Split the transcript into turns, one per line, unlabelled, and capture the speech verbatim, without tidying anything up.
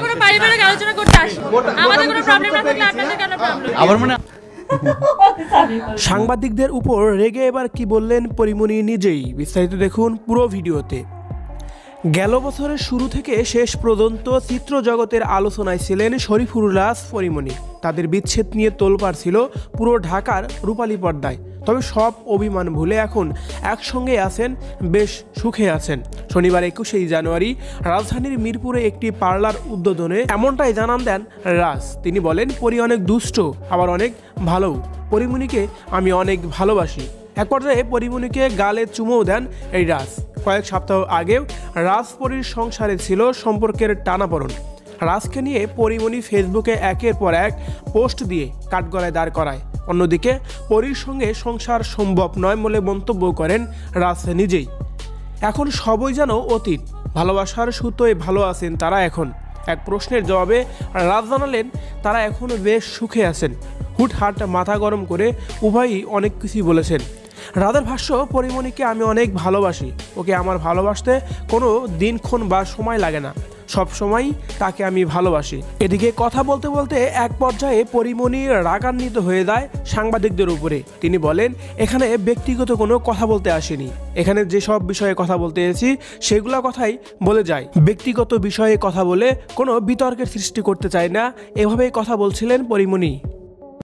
কোনো পারিবারিক আলোচনা করতে আসি, আমাদের কোনো প্রবলেম না থাকলে আপনাদের কেন প্রবলেম?
আবার মানে
সাংবাদিকদের উপর রেগে এবার কি বললেন পরি মনি নিজেই, বিস্তারিত দেখুন পুরো ভিডিওতে। গেল বছরের শুরু থেকে শেষ পর্যন্ত চিত্র জগতের আলোচনায় ছিলেন শরীফুল রাজ পরি মনি। তাদের বিচ্ছেদ নিয়ে তোলপাড় ছিল পুরো ঢাকার রূপালী পর্দায়। তবে সব অভিমান ভুলে এখন একসঙ্গে আছেন, বেশ সুখে আছেন। শনিবার একুশেই জানুয়ারি রাজধানীর মিরপুরে একটি পার্লার উদ্বোধনে এমনটাই জানান দেন রাজ। তিনি বলেন, পরি অনেক দুষ্ট, আবার অনেক ভালো। পরি মনিকে আমি অনেক ভালোবাসি। এক পর্যায়ে পরি মনিকে গালে চুমোও দেন এই রাজ। কয়েক সপ্তাহ আগেও রাজ পরির সংসারে ছিল সম্পর্কের টানাপোড়েন। রাজকে নিয়ে পরি মনি ফেসবুকে একের পর এক পোস্ট দিয়ে কাঠগড়ায় দাঁড় করায়। অন্যদিকে পরির সঙ্গে সংসার সম্ভব নয় বলে মন্তব্য করেন রাজ নিজেই। এখন সবই যেন অতীত, ভালোবাসার সুতোয় ভালো আছেন তারা এখন। এক প্রশ্নের জবাবে রাজ জানালেন তারা এখনও বেশ সুখে আছেন। হুটহাট মাথা গরম করে উভয়ই অনেক কিছুই বলেছেন। রাজের ভাষ্য, পরি মনিকে আমি অনেক ভালোবাসি। ওকে আমার ভালোবাসতে কোনো দিনক্ষণ বা সময় লাগে না, সব সময় তাকে আমি ভালোবাসি। এদিকে কথা বলতে বলতে এক পর্যায়ে পরি মনি রাগান্বিত হয়ে যায় সাংবাদিকদের উপরে। তিনি বলেন, এখানে ব্যক্তিগত কোনো কথা বলতে আসেনি, এখানে যেসব বিষয়ে কথা বলতে এসেছি সেগুলো কথাই বলে যায়। ব্যক্তিগত বিষয়ে কথা বলে কোনো বিতর্কের সৃষ্টি করতে চায় না, এভাবেই কথা বলছিলেন পরি মনি।